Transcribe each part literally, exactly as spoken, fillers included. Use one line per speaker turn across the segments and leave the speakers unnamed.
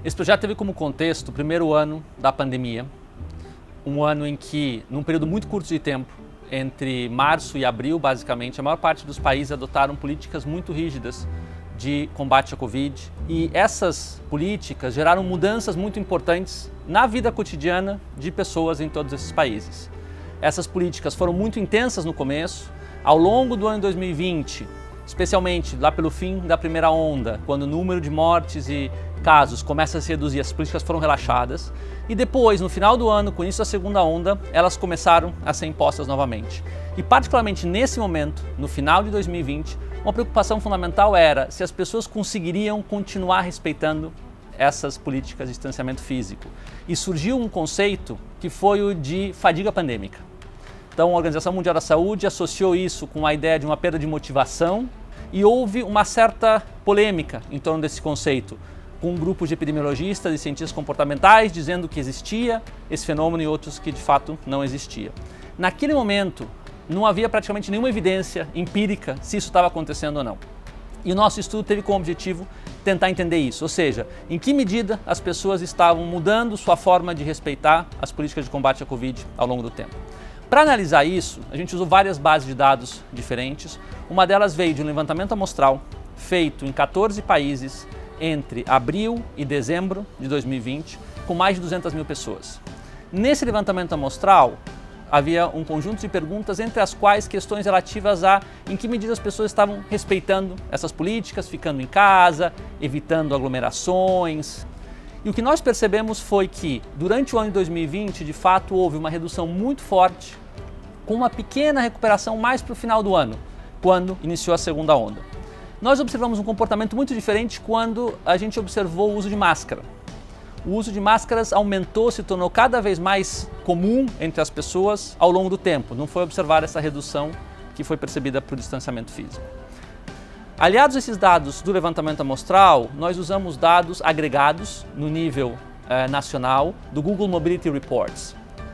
Esse projeto teve como contexto o primeiro ano da pandemia, um ano em que, num período muito curto de tempo, entre março e abril, basicamente, a maior parte dos países adotaram políticas muito rígidas de combate à Covid, e essas políticas geraram mudanças muito importantes na vida cotidiana de pessoas em todos esses países. Essas políticas foram muito intensas no começo. Ao longo do ano dois mil e vinte, especialmente lá pelo fim da primeira onda, quando o número de mortes e casos começa a se reduzir, as políticas foram relaxadas, e depois, no final do ano, com o início da segunda onda, elas começaram a ser impostas novamente. E particularmente nesse momento, no final de dois mil e vinte, uma preocupação fundamental era se as pessoas conseguiriam continuar respeitando essas políticas de distanciamento físico. E surgiu um conceito que foi o de fadiga pandêmica. Então, a Organização Mundial da Saúde associou isso com a ideia de uma perda de motivação, e houve uma certa polêmica em torno desse conceito, com grupos de epidemiologistas e cientistas comportamentais dizendo que existia esse fenômeno e outros que de fato não existia. Naquele momento, não havia praticamente nenhuma evidência empírica se isso estava acontecendo ou não. E o nosso estudo teve como objetivo tentar entender isso, ou seja, em que medida as pessoas estavam mudando sua forma de respeitar as políticas de combate à Covid ao longo do tempo. Para analisar isso, a gente usou várias bases de dados diferentes. Uma delas veio de um levantamento amostral feito em quatorze países entre abril e dezembro de dois mil e vinte, com mais de duzentas mil pessoas. Nesse levantamento amostral, havia um conjunto de perguntas, entre as quais questões relativas a em que medida as pessoas estavam respeitando essas políticas, ficando em casa, evitando aglomerações. E o que nós percebemos foi que, durante o ano de dois mil e vinte, de fato, houve uma redução muito forte, com uma pequena recuperação mais para o final do ano, quando iniciou a segunda onda. Nós observamos um comportamento muito diferente quando a gente observou o uso de máscara. O uso de máscaras aumentou, se tornou cada vez mais comum entre as pessoas ao longo do tempo. Não foi observada essa redução que foi percebida para o distanciamento físico. Aliados a esses dados do levantamento amostral, nós usamos dados agregados no nível eh, nacional do Google Mobility Reports.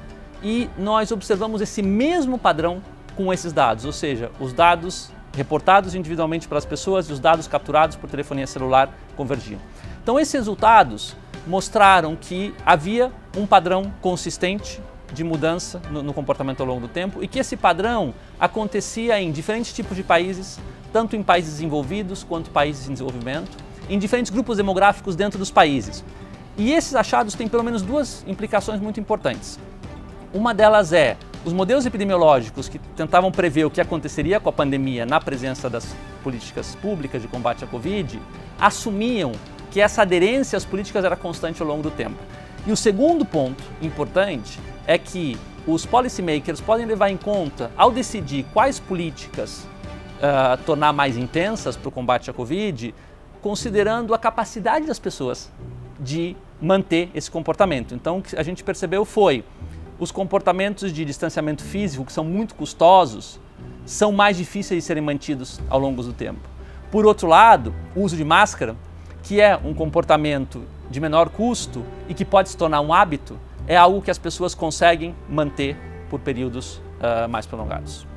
E nós observamos esse mesmo padrão com esses dados, ou seja, os dados reportados individualmente pelas pessoas e os dados capturados por telefonia celular convergiam. Então, esses resultados mostraram que havia um padrão consistente de mudança no, no comportamento ao longo do tempo, e que esse padrão acontecia em diferentes tipos de países, tanto em países desenvolvidos quanto países em desenvolvimento, em diferentes grupos demográficos dentro dos países. E esses achados têm pelo menos duas implicações muito importantes. Uma delas é os modelos epidemiológicos que tentavam prever o que aconteceria com a pandemia na presença das políticas públicas de combate à Covid assumiam que essa aderência às políticas era constante ao longo do tempo. E o segundo ponto importante é que os policymakers podem levar em conta, ao decidir quais políticas uh, tornar mais intensas para o combate à Covid, considerando a capacidade das pessoas de manter esse comportamento. Então, o que a gente percebeu foi os comportamentos de distanciamento físico, que são muito custosos, são mais difíceis de serem mantidos ao longo do tempo. Por outro lado, o uso de máscara, que é um comportamento de menor custo e que pode se tornar um hábito, é algo que as pessoas conseguem manter por períodos uh, mais prolongados.